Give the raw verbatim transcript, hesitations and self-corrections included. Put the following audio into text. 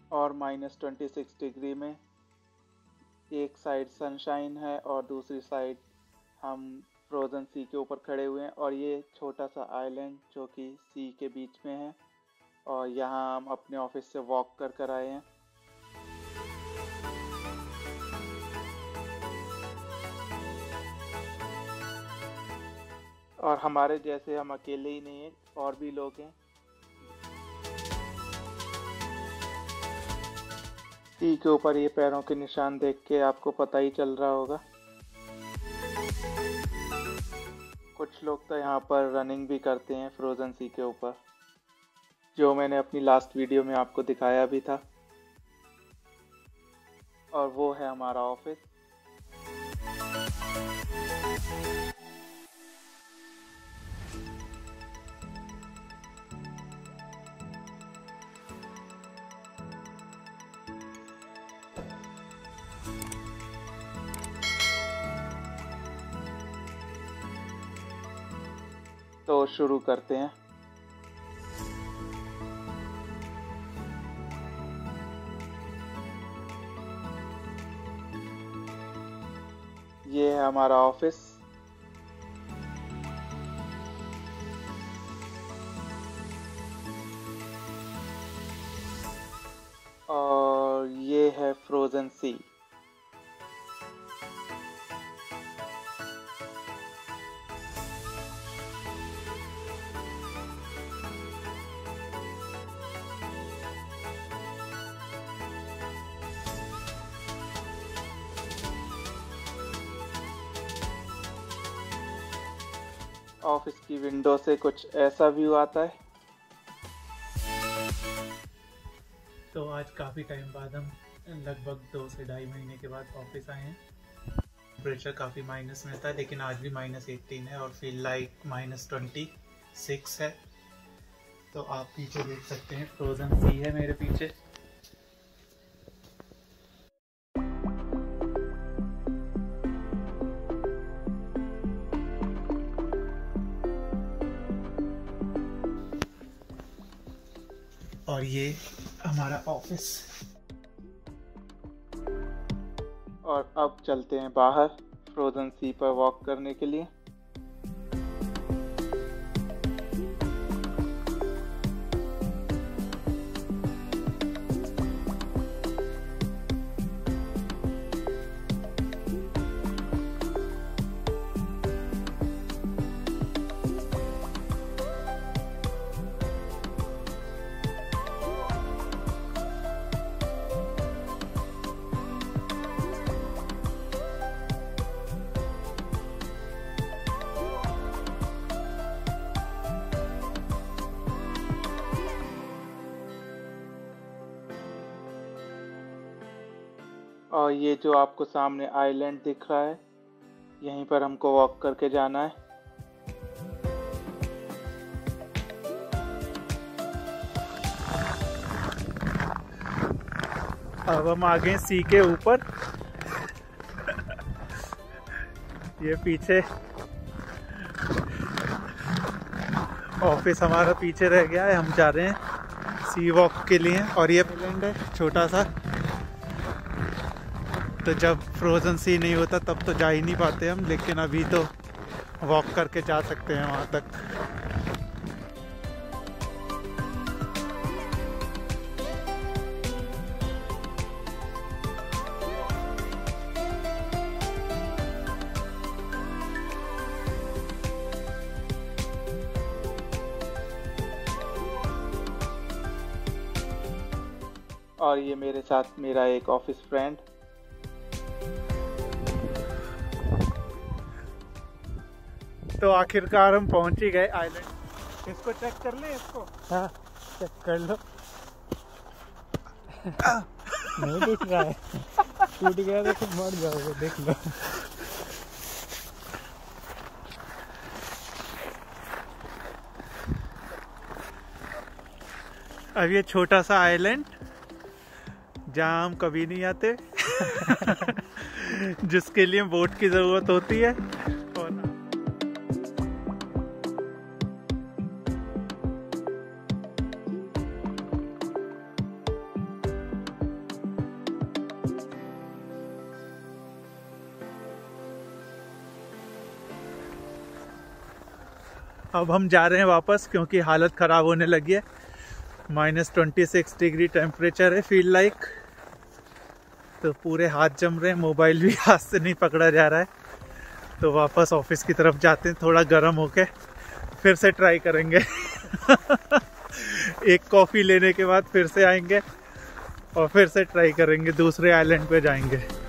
और minus twenty six degree में। एक साइड सनशाइन है और दूसरी साइड हम फ्रोज़न सी के ऊपर खड़े हुए हैं, और ये छोटा सा आइलैंड जो कि सी के बीच में है, और यहाँ हम अपने ऑफिस से वॉक कर कर आए हैं। और हमारे जैसे हम अकेले ही नहीं हैं, और भी लोग हैं। सी के ऊपर ये पैरों के निशान देख के आपको पता ही चल रहा होगा। कुछ लोग तो यहाँ पर रनिंग भी करते हैं फ्रोज़न सी के ऊपर, जो मैंने अपनी लास्ट वीडियो में आपको दिखाया भी था। और वो है हमारा ऑफिस। तो शुरू करते हैं। ये है हमारा ऑफिस। और ये है फ्रोज़न सी। ऑफिस की विंडो से कुछ ऐसा व्यू आता है। तो आज काफ़ी टाइम बाद हम लगभग दो से ढाई महीने के बाद ऑफिस आए हैं। टेम्परेचर काफ़ी माइनस में था, लेकिन आज भी माइनस एटीन है और feel like minus twenty six है। तो आप पीछे देख सकते हैं, फ्रोज़न सी है मेरे पीछे। और ये हमारा ऑफिस। और अब चलते हैं बाहर फ्रोज़न सी पर वॉक करने के लिए। और ये जो आपको सामने आइलैंड दिख रहा है, यहीं पर हमको वॉक करके जाना है। अब हम आ गए सी के ऊपर। ये पीछे ऑफिस हमारा पीछे रह गया है। हम जा रहे हैं सी वॉक के लिए। और ये आइलैंड है छोटा सा, तो जब फ्रोज़न सी नहीं होता तब तो जा ही नहीं पाते हम, लेकिन अभी तो वॉक करके जा सकते हैं वहाँ तक। और ये मेरे साथ मेरा एक ऑफिस फ्रेंड। तो आखिरकार हम पहुंच ही गए आइलैंड। इसको चेक कर ले, इसको। हाँ, चेक कर लो। नहीं दिख रहा है, टूट गया तो तुम मर जाओगे, देख लो। अब ये छोटा सा आइलैंड जहाँ हम कभी नहीं आते जिसके लिए बोट की जरूरत होती है। और अब हम जा रहे हैं वापस क्योंकि हालत ख़राब होने लगी है। Minus twenty six degree temperature है फील लाइक, तो पूरे हाथ जम रहे हैं, मोबाइल भी हाथ से नहीं पकड़ा जा रहा है। तो वापस ऑफिस की तरफ जाते हैं, थोड़ा गर्म होके फिर से ट्राई करेंगे। एक कॉफ़ी लेने के बाद फिर से आएंगे और फिर से ट्राई करेंगे, दूसरे आइलैंड पे जाएंगे।